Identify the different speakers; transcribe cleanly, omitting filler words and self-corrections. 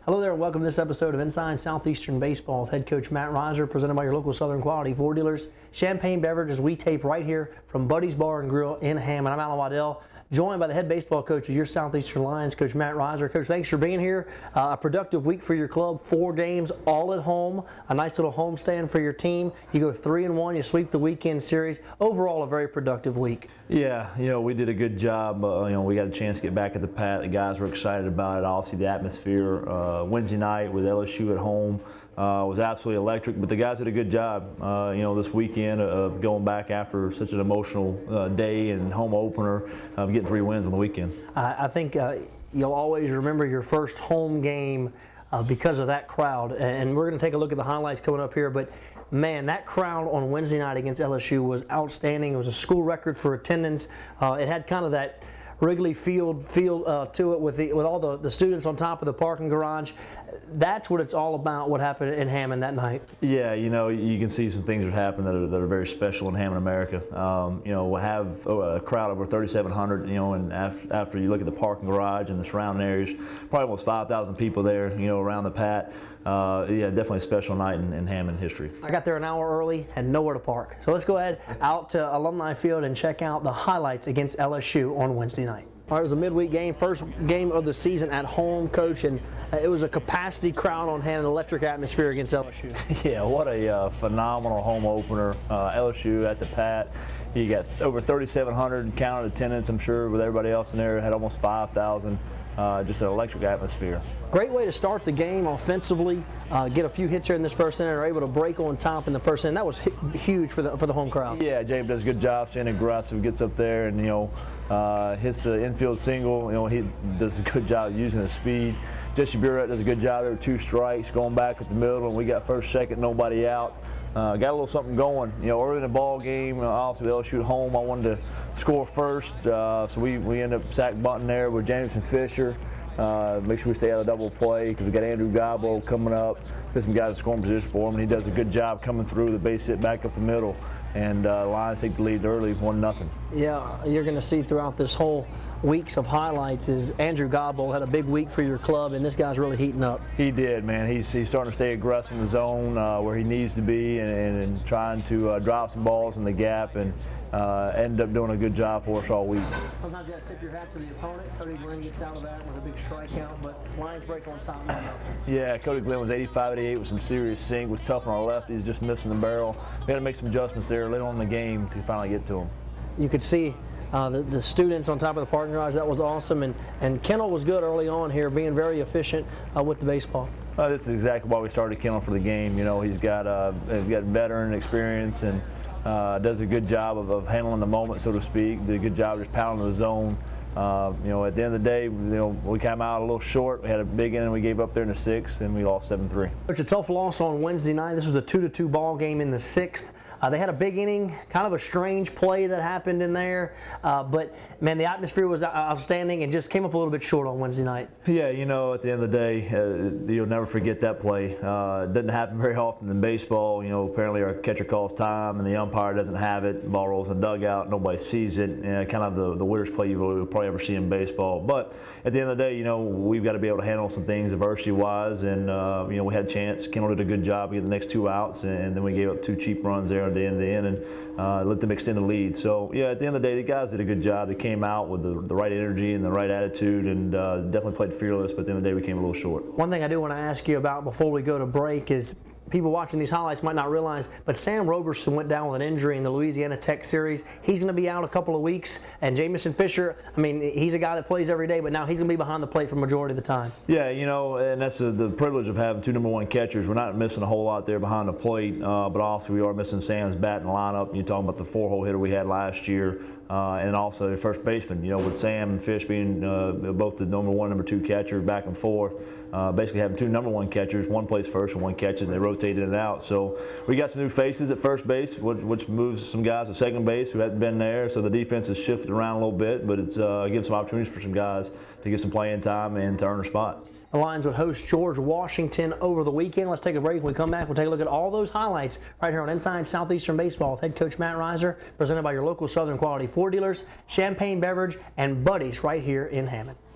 Speaker 1: Hello there and welcome to this episode of Inside Southeastern Baseball with head coach Matt Reiser, presented by your local Southern Quality Ford dealers. Champagne beverages we tape right here from Buddy's Bar and Grill in Hammond. I'm Alan Waddell, joined by the head baseball coach of your Southeastern Lions, Coach Matt Reiser. Coach, thanks for being here. A productive week for your club, 4 games all at home, a nice little homestand for your team. You go 3-1, you sweep the weekend series. Overall, a very productive week.
Speaker 2: Yeah, we did a good job. We got a chance to get back at the Pat. The guys were excited about it. Obviously, the atmosphere Wednesday night with LSU at home was absolutely electric. But the guys did a good job, this weekend of going back after such an emotional day and home opener of getting 3 wins on the weekend.
Speaker 1: I think you'll always remember your first home game because of that crowd, and we're going to take a look at the highlights coming up here, but man, that crowd on Wednesday night against LSU was outstanding. It was a school record for attendance. It had kind of that Wrigley Field feel to it with all the students on top of the parking garage. That's what it's all about, what happened in Hammond that night.
Speaker 2: Yeah, you can see some things that happen that are very special in Hammond, America. We'll have a crowd of over 3,700, and after you look at the parking garage and the surrounding areas, probably almost 5,000 people there, around the Pat. Yeah, definitely a special night in Hammond history.
Speaker 1: I got there an hour early, had nowhere to park. So let's go ahead out to Alumni Field and check out the highlights against LSU on Wednesday night. All right, it was a midweek game, first game of the season at home, Coach, and it was a capacity crowd on hand, an electric atmosphere against LSU.
Speaker 2: Yeah, what a phenomenal home opener. LSU at the Pat. You got over 3,700 counted attendance, I'm sure, with everybody else in there. Had almost 5,000. Just an electric atmosphere.
Speaker 1: Great way to start the game offensively. Get a few hits here in this first inning. Are able to break on top in the first inning. That was huge for the home crowd.
Speaker 2: Yeah, James does a good job staying aggressive. Gets up there and hits the infield single. He does a good job using his speed. Jesse Burrett does a good job there with 2 strikes, going back at the middle, and we got first, second, nobody out. Got a little something going. Early in the ball game, obviously with LSU at home, I wanted to score first, so we end up sack bunting there with Jameson Fisher. Make sure we stay out of double play because we got Andrew Gobbo coming up. Get some guys in scoring position for him, and he does a good job coming through the base hit back up the middle. And Lions take the lead early, 1-0. Yeah,
Speaker 1: you're going to see throughout this whole weeks of highlights is Andrew Gobbo had a big week for your club, and this guy's really heating up.
Speaker 2: He did, man. He's starting to stay aggressive in the zone where he needs to be, and trying to drive some balls in the gap, and ended up doing a good job for us all week.
Speaker 1: Sometimes you got to tip your hat to the opponent. Cody Glenn gets out of that with a big strikeout, but Lions break on top.
Speaker 2: Yeah, Cody Glenn was 85-88 with some serious sink. Was tough on our left. He's just missing the barrel. We had to make some adjustments there later on in the game to finally get to him.
Speaker 1: You could see the students on top of the parking garage. That was awesome, and Kendall was good early on here, being very efficient with the baseball.
Speaker 2: This is exactly why we started Kendall for the game. He's got veteran experience and does a good job of handling the moment, so to speak. Did a good job just pounding the zone. At the end of the day, we came out a little short. We had a big inning we gave up there in the 6th, and we lost 7-3.
Speaker 1: It's a tough loss on Wednesday night. This was a 2-2 ball game in the 6th. They had a big inning, kind of a strange play that happened in there, but man, the atmosphere was outstanding and just came up a little bit short on Wednesday night.
Speaker 2: Yeah, at the end of the day, you'll never forget that play. It doesn't happen very often in baseball. Apparently our catcher calls time and the umpire doesn't have it. The ball rolls in the dugout, nobody sees it. Kind of the weirdest play you will probably ever see in baseball. But at the end of the day, we've got to be able to handle some things adversity-wise, and we had a chance. Kendall did a good job. We get the next 2 outs, and then we gave up 2 cheap runs there at the end of the inning, let them extend the lead. So yeah, at the end of the day, the guys did a good job. They came out with the right energy and the right attitude, and definitely played fearless, but at the end of the day, we came a little short.
Speaker 1: One thing I do want to ask you about before we go to break is, people watching these highlights might not realize, but Sam Roberson went down with an injury in the Louisiana Tech series. He's going to be out a couple of weeks, and Jameson Fisher, he's a guy that plays every day, but now he's going to be behind the plate for the majority of the time.
Speaker 2: Yeah, and that's the privilege of having 2 #1 catchers. We're not missing a whole lot there behind the plate, but also we are missing Sam's bat in the lineup. You're talking about the 4-hole hitter we had last year. And also the first baseman, with Sam and Fish being both the #1, #2 catcher back and forth, basically having 2 #1 catchers, one plays first and one catches, and they rotate in and out. So we got some new faces at first base, which moves some guys to second base who hadn't been there. So the defense has shifted around a little bit, but it's gives some opportunities for some guys to get some playing time and to earn a spot.
Speaker 1: The Lions would host George Washington over the weekend. Let's take a break. When we come back, we'll take a look at all those highlights right here on Inside Southeastern Baseball with head coach Matt Reiser, presented by your local Southern Quality Ford dealers, Champagne Beverage, and Buddy's right here in Hammond.